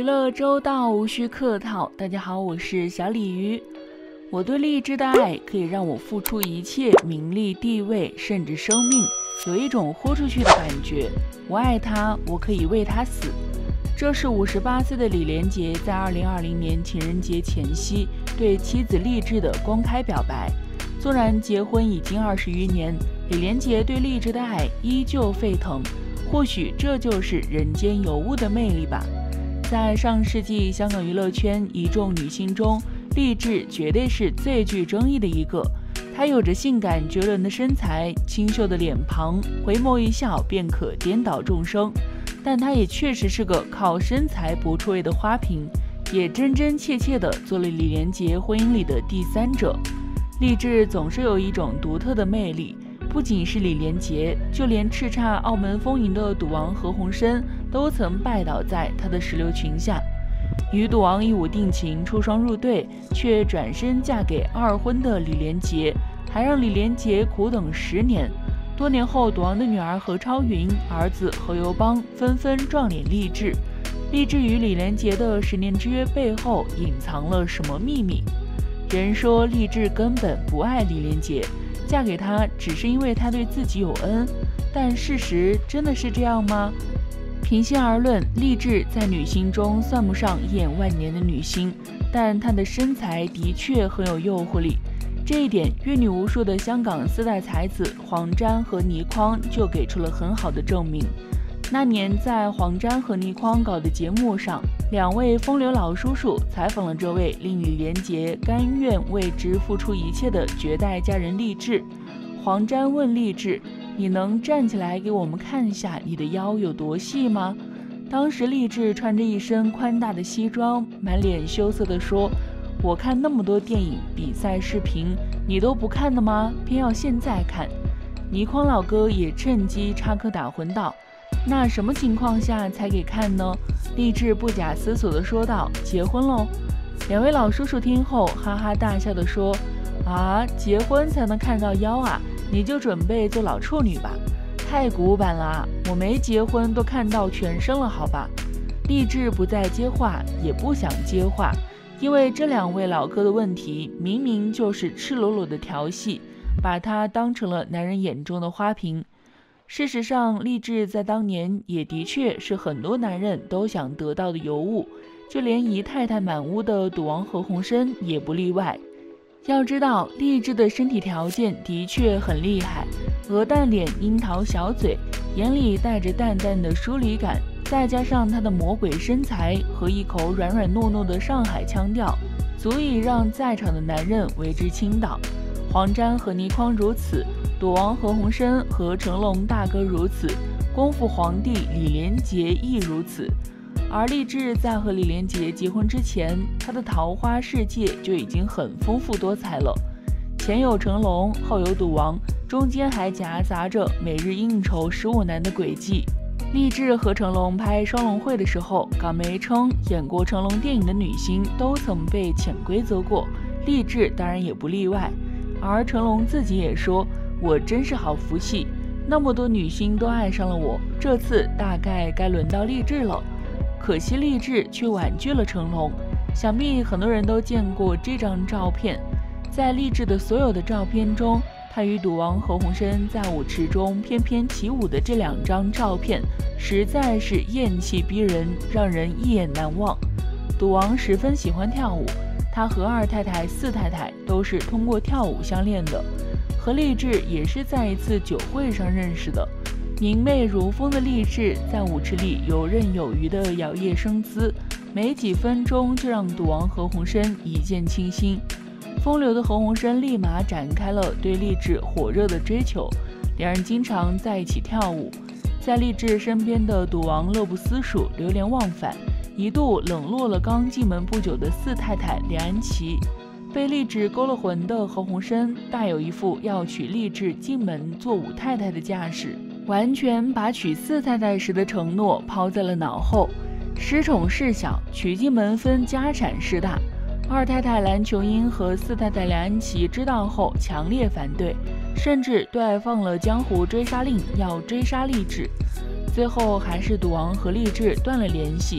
乐周到，无需客套。大家好，我是小鲤鱼。我对励志的爱可以让我付出一切，名利、地位，甚至生命，有一种豁出去的感觉。我爱他，我可以为他死。这是58岁的李连杰在2020年情人节前夕对妻子励志的公开表白。纵然结婚已经20余年，李连杰对励志的爱依旧沸腾。或许这就是人间尤物的魅力吧。在上世纪香港娱乐圈一众女星中，励志绝对是最具争议的一个。她有着性感绝伦的身材，清秀的脸庞，回眸一笑便可颠倒众生。但她也确实是个靠身材搏出位的花瓶，也真真切切地做了李连杰婚姻里的第三者。励志总是有一种独特的魅力。不仅是李连杰，就连叱咤澳门风云的赌王何鸿燊都曾拜倒在他的石榴裙下。与赌王一舞定情，出双入对，却转身嫁给二婚的李连杰，还让李连杰苦等10年。多年后，赌王的女儿何超云、儿子何猷邦纷纷撞脸励志。励志与李连杰的10年之约背后隐藏了什么秘密？人说励志根本不爱李连杰，嫁给他只是因为他对自己有恩，但事实真的是这样吗？平心而论，励志在女星中算不上一眼万年的女星，但她的身材的确很有诱惑力。这一点，阅女无数的香港4代才子黄沾和倪匡就给出了很好的证明。那年在黄沾和倪匡搞的节目上，2位风流老叔叔采访了这位令李连杰甘愿为之付出一切的绝代佳人励志。黄沾问励志：“你能站起来给我们看一下你的腰有多细吗？”当时励志穿着一身宽大的西装，满脸羞涩地说：“我看那么多电影、比赛视频，你都不看的吗？偏要现在看。”倪匡老哥也趁机插科打诨道：“那什么情况下才给看呢？”励志不假思索地说道：“结婚喽。”2位老叔叔听后哈哈大笑地说：“啊，结婚才能看到腰啊？你就准备做老处女吧，太古板了，我没结婚都看到全身了，好吧？”励志不再接话，也不想接话，因为这2位老哥的问题明明就是赤裸裸的调戏，把他当成了男人眼中的花瓶。事实上，励志在当年也的确是很多男人都想得到的尤物，就连姨太太满屋的赌王何鸿燊也不例外。要知道，励志的身体条件的确很厉害，鹅蛋脸、樱桃小嘴，眼里带着淡淡的疏离感，再加上她的魔鬼身材和一口软软糯糯的上海腔调，足以让在场的男人为之倾倒。黄沾和倪匡如此，赌王何鸿燊和成龙大哥如此，功夫皇帝李连杰亦如此。而励志在和李连杰结婚之前，他的桃花世界就已经很丰富多彩了。前有成龙，后有赌王，中间还夹杂着每日应酬15男的轨迹。励志和成龙拍双龙会的时候，港媒称演过成龙电影的女星都曾被潜规则过，励志当然也不例外。而成龙自己也说：“我真是好福气，那么多女星都爱上了我，这次大概该轮到励志了。”可惜励志却婉拒了成龙。想必很多人都见过这张照片，在励志的所有的照片中，他与赌王何鸿燊在舞池中翩翩起舞的这2张照片实在是艳气逼人，让人一眼难忘。赌王十分喜欢跳舞，他和2太太、4太太都是通过跳舞相恋的，和励志也是在一次酒会上认识的。明媚如风的励志在舞池里游刃有余地摇曳生姿，没几分钟就让赌王何鸿燊一见倾心。风流的何鸿燊立马展开了对励志火热的追求，2人经常在一起跳舞。在励志身边的赌王乐不思蜀，流连忘返，一度冷落了刚进门不久的4太太梁安琪。被励志勾了魂的何鸿燊大有一副要娶励志进门做5太太的架势，完全把娶4太太时的承诺抛在了脑后。失宠事小，娶进门分家产事大。2太太蓝琼英和4太太梁安琪知道后强烈反对，甚至对外放了江湖追杀令，要追杀励志。最后还是赌王和励志断了联系，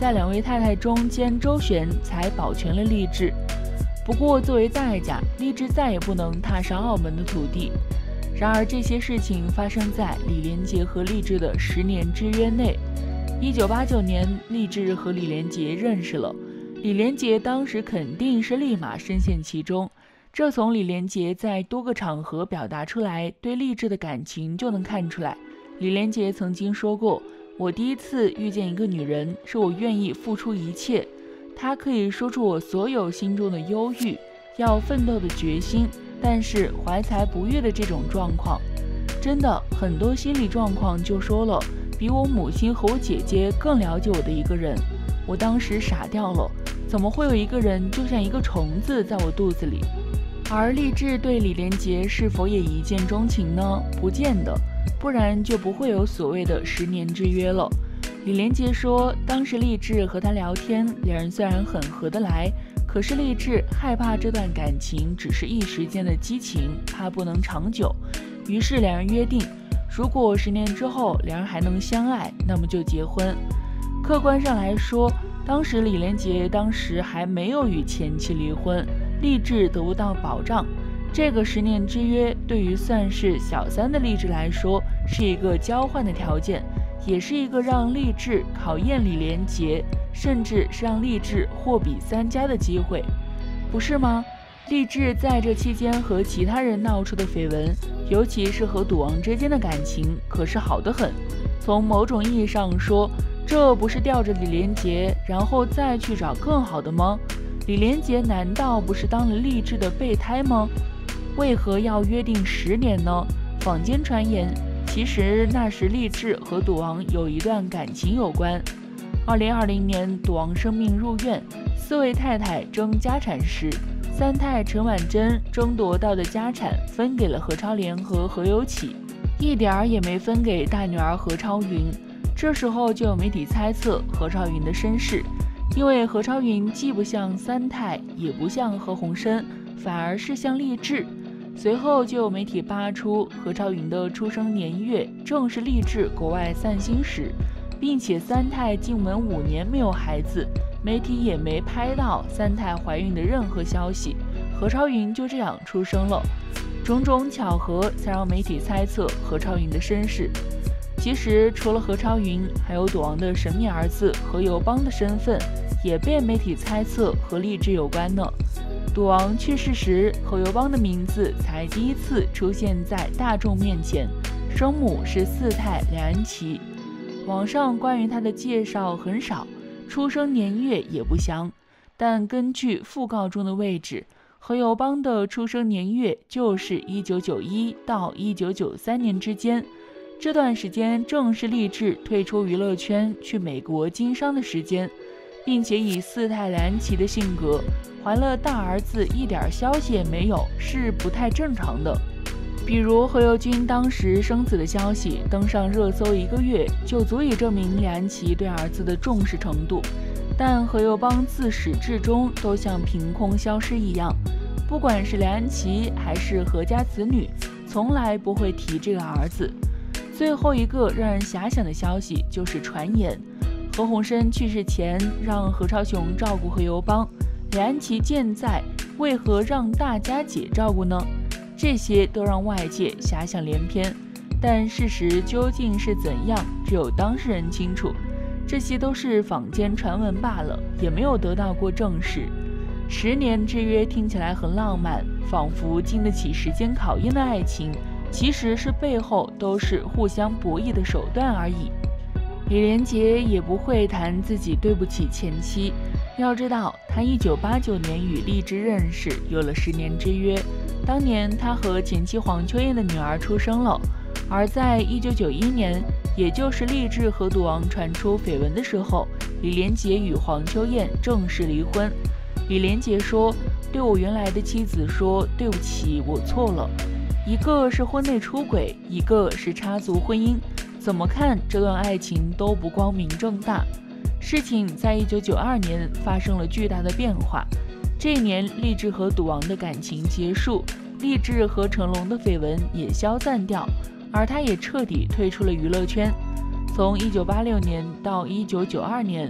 在2位太太中间周旋，才保全了励志。不过作为代价，励志再也不能踏上澳门的土地。然而这些事情发生在李连杰和励志的10年之约内。1989年，励志和李连杰认识了。李连杰当时肯定是立马深陷其中，这从李连杰在多个场合表达出来对励志的感情就能看出来。李连杰曾经说过，我第一次遇见一个女人，是我愿意付出一切，她可以说出我所有心中的忧郁，要奋斗的决心，但是怀才不遇的这种状况，真的很多心理状况就说了，比我母亲和我姐姐更了解我的一个人。我当时傻掉了，怎么会有一个人就像一个虫子在我肚子里？而励志对李连杰是否也一见钟情呢？不见得，不然就不会有所谓的10年之约了。李连杰说，当时励志和他聊天，两人虽然很合得来，可是励志害怕这段感情只是一时间的激情，怕不能长久，于是两人约定，如果10年之后两人还能相爱，那么就结婚。客观上来说，当时李连杰还没有与前妻离婚，励志得不到保障。这个10年之约对于算是小三的励志来说是一个交换的条件，也是一个让励志考验李连杰，甚至是让励志货比三家的机会，不是吗？励志在这期间和其他人闹出的绯闻，尤其是和赌王之间的感情，可是好得很。从某种意义上说，这不是吊着李连杰，然后再去找更好的吗？李连杰难道不是当了励志的备胎吗？为何要约定10年呢？坊间传言，其实那时励志和赌王有一段感情有关。2020年，赌王生病入院，4位太太争家产时，三太陈婉珍争夺到的家产分给了何超莲和何猷启，一点儿也没分给大女儿何超云。这时候就有媒体猜测何超云的身世，因为何超云既不像三太，也不像何鸿燊，反而是像励志。随后就有媒体扒出何超云的出生年月正是励志国外散心时，并且三太进门5年没有孩子，媒体也没拍到三太怀孕的任何消息，何超云就这样出生了。种种巧合才让媒体猜测何超云的身世。其实除了何超云，还有赌王的神秘儿子何猷邦的身份也被媒体猜测和励志有关呢。赌王去世时，何猷邦的名字才第一次出现在大众面前，生母是4太梁安琪。网上关于他的介绍很少，出生年月也不详，但根据讣告中的位置，何猷邦的出生年月就是1991到1993年之间。这段时间正是励志退出娱乐圈去美国经商的时间，并且以4太梁安琪的性格，怀了大儿子一点消息也没有是不太正常的。比如何猷君当时生子的消息登上热搜1个月，就足以证明梁安琪对儿子的重视程度，但何猷邦自始至终都像凭空消失一样，不管是梁安琪还是何家子女，从来不会提这个儿子。最后一个让人遐想的消息就是传言何鸿燊去世前让何超琼照顾何猷邦，梁安琪健在，为何让大家姐照顾呢？这些都让外界遐想连篇，但事实究竟是怎样，只有当事人清楚。这些都是坊间传闻罢了，也没有得到过证实。10年之约听起来很浪漫，仿佛经得起时间考验的爱情，其实是背后都是互相博弈的手段而已。李连杰也不会谈自己对不起前妻，要知道他1989年与励志认识，有了10年之约。当年他和前妻黄秋燕的女儿出生了，而在1991年，也就是励志和赌王传出绯闻的时候，李连杰与黄秋燕正式离婚。李连杰说，对我原来的妻子说对不起，我错了。一个是婚内出轨，一个是插足婚姻，怎么看这段爱情都不光明正大。事情在1992年发生了巨大的变化，这一年励志和赌王的感情结束，励志和成龙的绯闻也消散掉，而他也彻底退出了娱乐圈。从1986年到1992年，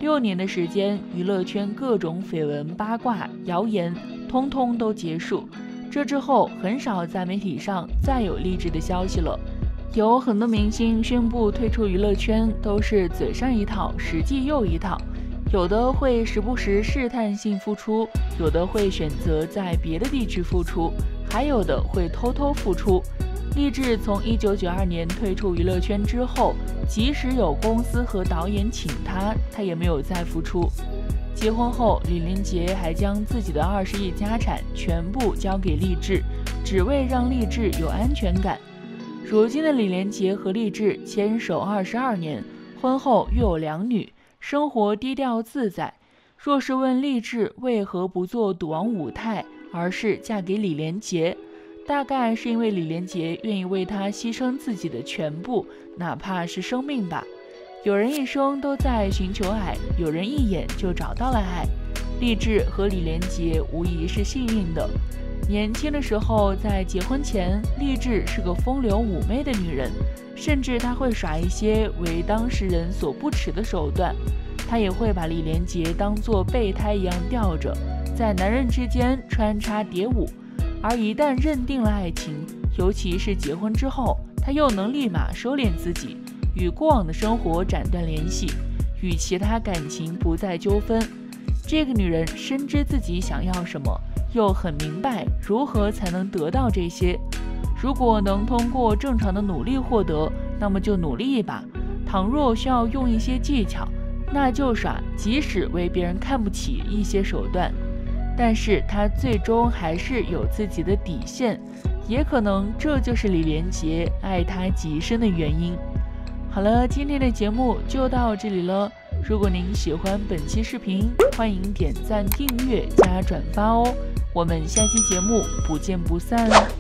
6年的时间，娱乐圈各种绯闻、八卦、谣言，通通都结束。这之后，很少在媒体上再有励志的消息了。有很多明星宣布退出娱乐圈，都是嘴上一套，实际又一套。有的会时不时试探性复出，有的会选择在别的地区复出，还有的会偷偷复出。励志从1992年退出娱乐圈之后，即使有公司和导演请他也没有再复出。结婚后，李连杰还将自己的20亿家产全部交给励志，只为让励志有安全感。如今的李连杰和励志牵手22年，婚后育有2女，生活低调自在。若是问励志为何不做赌王舞台，而是嫁给李连杰，大概是因为李连杰愿意为她牺牲自己的全部，哪怕是生命吧。有人一生都在寻求爱，有人一眼就找到了爱。励志和李连杰无疑是幸运的。年轻的时候，在结婚前，励志是个风流妩媚的女人，甚至她会耍一些为当事人所不齿的手段。她也会把李连杰当作备胎一样吊着，在男人之间穿插蝶舞。而一旦认定了爱情，尤其是结婚之后，她又能立马收敛自己，与过往的生活斩断联系，与其他感情不再纠纷。这个女人深知自己想要什么，又很明白如何才能得到这些。如果能通过正常的努力获得，那么就努力一把；倘若需要用一些技巧，那就耍即使为别人看不起一些手段。但是她最终还是有自己的底线，也可能这就是李连杰爱她极深的原因。好了，今天的节目就到这里了。如果您喜欢本期视频，欢迎点赞、订阅加转发哦。我们下期节目不见不散。